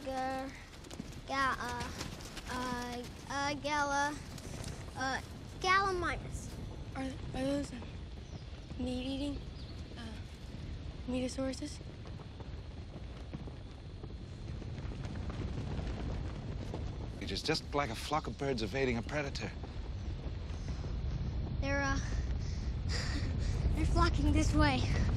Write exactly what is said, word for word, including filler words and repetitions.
Ga, ga, uh, uh, uh, Gala, uh, Gallimimus. Are, are those uh, meat-eating uh, Metosauruses? It is just like a flock of birds evading a predator. They're, uh, they're flocking this way.